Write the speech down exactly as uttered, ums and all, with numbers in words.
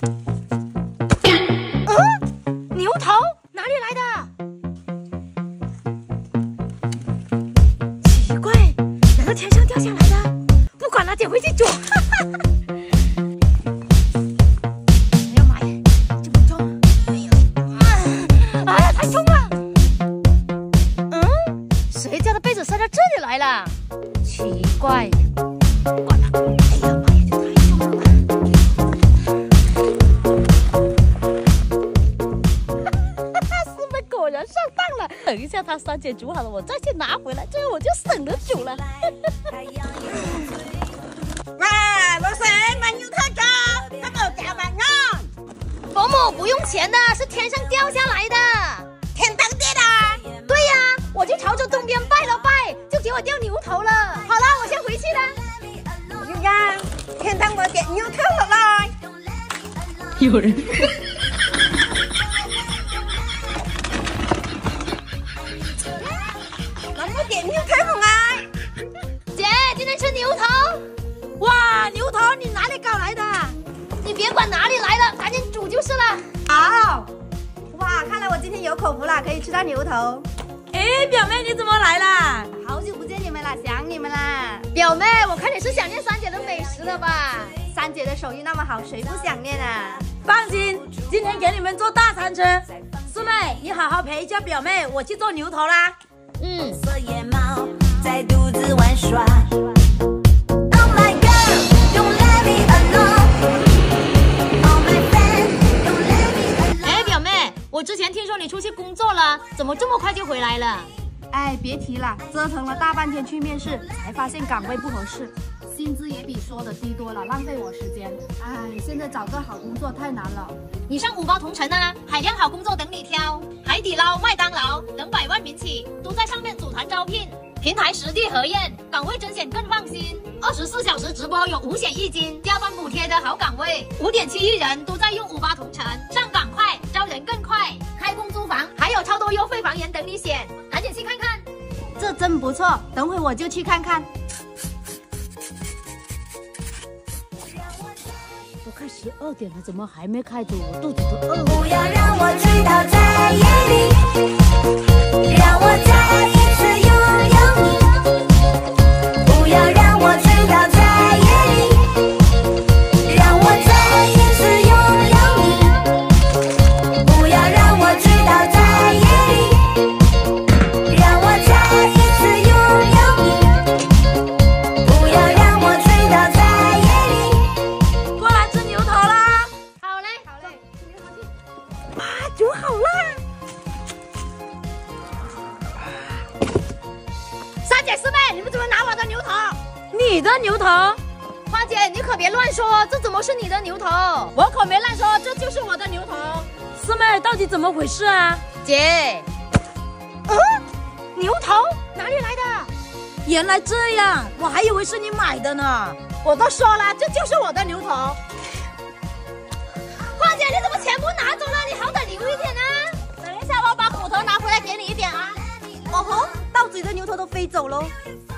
嗯，牛头哪里来的？奇怪，难道天上掉下来的？不管了，捡回去煮。哈哈哈。哎呀妈呀，这么重！哎呀，哎呀，太重了！嗯，谁家的被子塞到这里来了？奇怪，管了。哎呀妈呀，这太重了吧！师妹果然上当了。等一下，她三姐煮好了，我再去拿回来，这样我就省得煮了。 哇，老細買牛頭㗎，今日夾萬安。 伯母不用錢的，是天上掉下來的。 天堂跌啦！ 對呀、啊，我就朝着東邊拜了拜，就給我掉牛頭了。好了，我先回去了。 而家天堂我跌牛頭落來。 有人。 咁我跌牛頭落來。 姐，今天吃牛頭。 哇，牛頭你哪裡搞來的？ 你別管哪裡來的，趕緊煮就是了。 好。哇，看來我今天有口福了，可以吃到牛頭。哎，表妹你怎麼來了？好久不見你們了，想你們啦。 表妹，我看你是想念三姐的美食了吧？ 三姐的手藝那麼好，誰不想念啊？放心，今天給你們做大餐吃。師妹，你好好陪一下表妹，我去做牛頭啦。 嗯。 色野貓在獨自玩耍。 我之前聽說你出去工作了，怎麼這麼快就回來了？ 哎，別提了，折騰了大半天去面試，才發現崗位不合適，薪資也比說的低多了，浪費我時間。哎，現在找個好工作太難了。 你上五八同城啊，海量好工作等你挑，海底撈、麥當勞等百萬民企都在上面組團招聘，平台實地核驗，崗位甄選更放心。二十四小時直播有五險一金，加班補貼的好崗位，五點七億人都在用五八同城，上崗快，招人更快，開工租房還有超多優惠房源等你選，趕緊去看看。 這真不錯，等會我就去看看。 都快十二點了，怎麼還沒開煮？我肚子都餓了。 不要讓我醉倒在夜裡，讓我再一次擁有你。不要讓我醉倒在夜裡，讓我再一次擁有你。不要讓我醉倒在夜裡，讓我再一次擁有你。不要讓我醉倒在夜裡。 過來吃牛頭啦！ 好嘞， 好嘞，哇，煮好啦！ 三姐師妹，你們怎麼拿我的牛頭？ 你的牛頭？ 花姐，你可別亂說，這怎麼是你的牛頭？ 我可沒亂說，這就是我的牛頭。師妹，到底怎麼回事啊？ 姐，嗯，牛頭哪裡來的？ 原來這樣，我還以為是你買的呢。我都說了，這就是我的牛頭。 花姐，你怎麼全部拿走了？你好歹留一點啊！ 等一下，我把骨頭拿回來給你一點啊。哦吼，到嘴的牛頭都飛走嘍。